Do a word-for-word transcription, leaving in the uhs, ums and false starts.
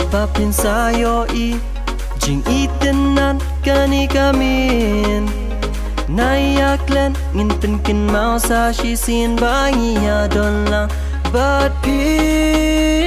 papin sayo i jing itenan kani kamin nayaklen nginten kin mau sa shi sin bangi ya don la but pi